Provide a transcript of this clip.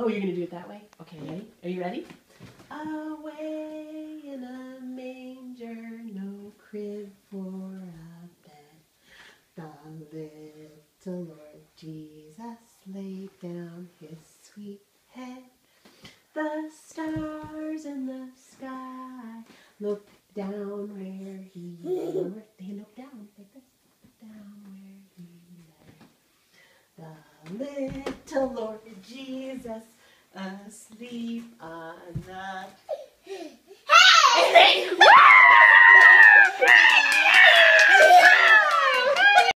Oh, you're going to do it that way? Okay, ready? Are you ready? Away in a manger, no crib for a bed. The little Lord Jesus laid down his sweet head. The stars in the sky looked down where he lay. They looked down like this. Down where he lay. The little Lord Jesus asleep on the... Hey!